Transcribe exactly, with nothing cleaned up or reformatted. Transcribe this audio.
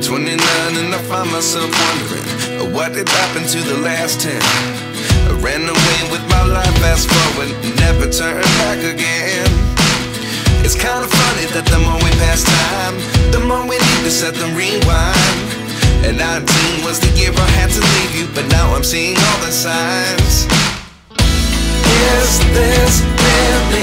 twenty-nine and I find myself wondering, what did happen to the last ten? I ran away with my life, fast forward, never turn back again. It's kind of funny that the more we pass time, the more we need to set them rewind. And nineteen was the year I had to leave you, but now I'm seeing all the signs. Is this really